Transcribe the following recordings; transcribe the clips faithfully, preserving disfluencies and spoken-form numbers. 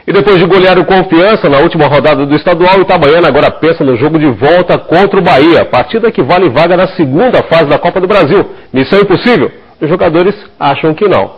E depois de golear o Confiança na última rodada do estadual, o Itabaiana agora pensa no jogo de volta contra o Bahia. Partida que vale vaga na segunda fase da Copa do Brasil. Missão impossível? Os jogadores acham que não.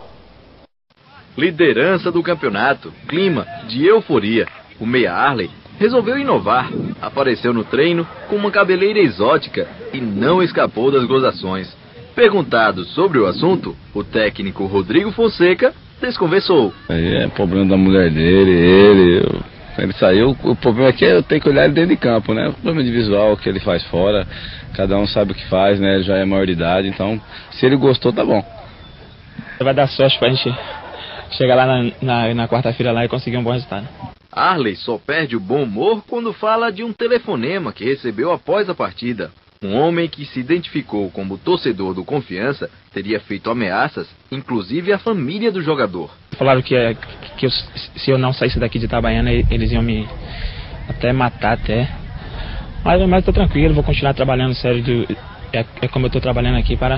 Liderança do campeonato, clima de euforia. O meia Arley resolveu inovar. Apareceu no treino com uma cabeleira exótica e não escapou das gozações. Perguntado sobre o assunto, o técnico Rodrigo Fonseca desconversou. Aí é problema da mulher dele, ele, eu, ele saiu, o problema aqui é eu tenho que olhar ele dentro de campo, né? O problema de visual que ele faz fora, cada um sabe o que faz, né? Ele já é maior de idade, então se ele gostou, tá bom. Vai dar sorte pra gente chegar lá na, na, na quarta-feira lá e conseguir um bom resultado. Arley só perde o bom humor quando fala de um telefonema que recebeu após a partida. Um homem que se identificou como torcedor do Confiança teria feito ameaças, inclusive à família do jogador. Falaram que, que eu, se eu não saísse daqui de Itabaiana, eles iam me até matar até. Mas, mas tô tranquilo, vou continuar trabalhando sério. Do, é, é como eu tô trabalhando aqui para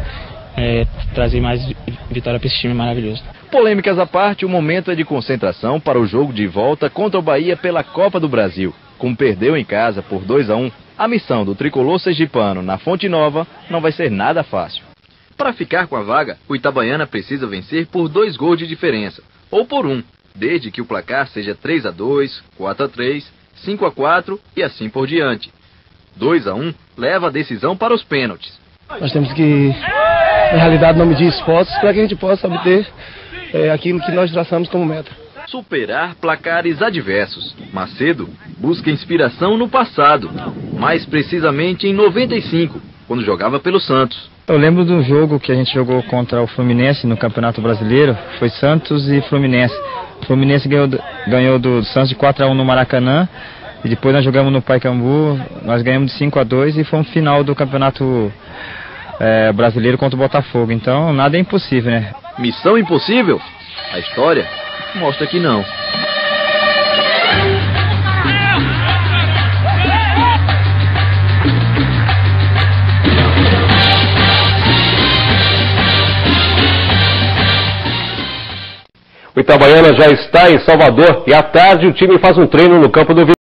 é, trazer mais vitória para esse time maravilhoso. Polêmicas à parte, o momento é de concentração para o jogo de volta contra o Bahia pela Copa do Brasil. Como perdeu em casa por dois a um, a missão do tricolor sergipano na Fonte Nova não vai ser nada fácil. Para ficar com a vaga, o Itabaiana precisa vencer por dois gols de diferença, ou por um, desde que o placar seja três a dois, quatro a três, cinco a quatro e assim por diante. dois a um leva a decisão para os pênaltis. Nós temos que, na realidade, não medir esforços para que a gente possa obter é, aquilo que nós traçamos como meta. Superar placares adversos. Macedo busca inspiração no passado, mais precisamente em noventa e cinco, quando jogava pelo Santos. Eu lembro do jogo que a gente jogou contra o Fluminense no Campeonato Brasileiro, foi Santos e Fluminense. O Fluminense ganhou, ganhou do Santos de quatro a um no Maracanã, e depois nós jogamos no Pacaembu, nós ganhamos de cinco a dois e foi um final do Campeonato é, Brasileiro contra o Botafogo. Então nada é impossível, né? Missão impossível? A história mostra que não. O Itabaiana já está em Salvador e à tarde o time faz um treino no campo do